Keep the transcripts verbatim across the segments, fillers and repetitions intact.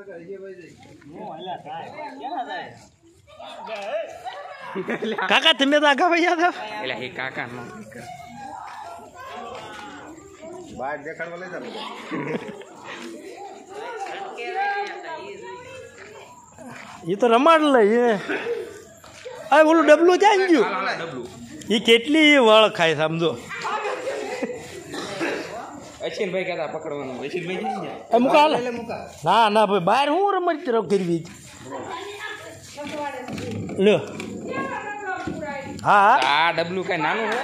કાકા તમે તો આગા ભાઈ યાદ એટલે એ કાકા નો બહાર દેખાડવા લઈ જાવ એ તો રમાડ લઈ આ ઓલું ડબલું ક્યાં ગયું એ કેટલી વળ ખાય સમજો અશ્વિનભાઈ કહેતા પકડવાનું અશ્વિનભાઈ મુકા ના ના ભાઈ બહાર હું રમત કરવી લ્યો હા આ ડબલું કઈ નાનું હોય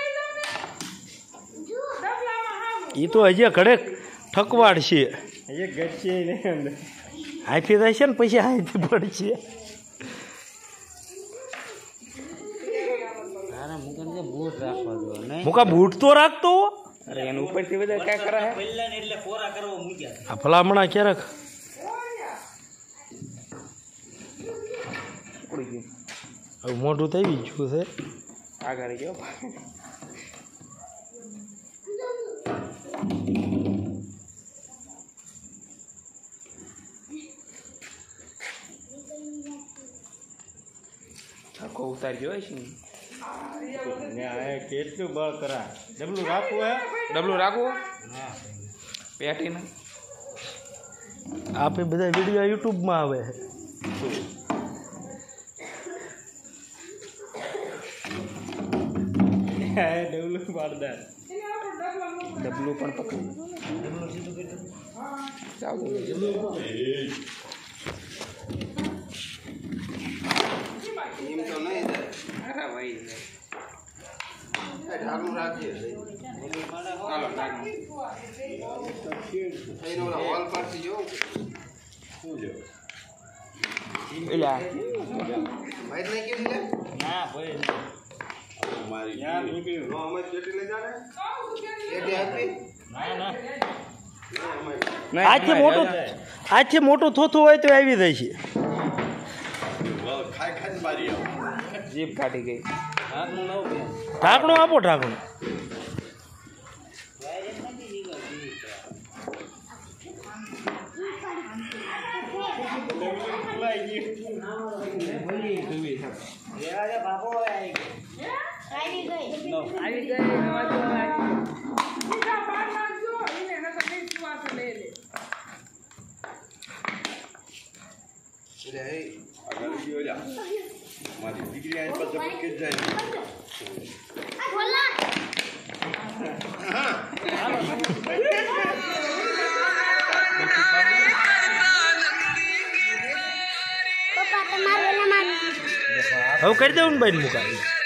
એ તો હજી ઘડે ઠકવાડ છે એક ગચ્છી ને હાથી થાય છે ને પછી હાથી પડશે મુકા બૂટ તો રાખતો અરે એનું ઉપરથી બધા ક્યાં કરે છે આ ભલામણા ક્યારેક ઉડી ગયું હવે મોઢું થઈ ગયું છે આગળ ગયો આખો ઉતારી ગયો છે ને કેટલું બળ કરા ડબલું રાખવું હે ડબલું રાખવું પેટીને આપે બધા વિડીયો યુટ્યુબમાં આવે ડબલું પાડદાર ડબલું પણ પકડ ડબલું સીધું કરી દો ચાલો એમ તો નહીં અરે ભાઈ ઢાકણું રાખીએ ચાલો ઢાકણું એનો હોલ પરથી જો શું જો એલા ભાઈ નહીં કેમ લે ના ભાઈ મારી યાર નીકળી નો અમે કેટલી લઈ જાને કેટલી આપી ના ના આજથી મોટો આજથી મોટું થોથું હોય તો આવી જાય છે ખાઈ ખાઈ મારી જીભ કાઢી ગઈ ઢાંકણું આપો ઢાંકણું મારી દીકરી આઈ પર જપ કે જાય હવે કરી દઉં ને ભાઈ મુકાવી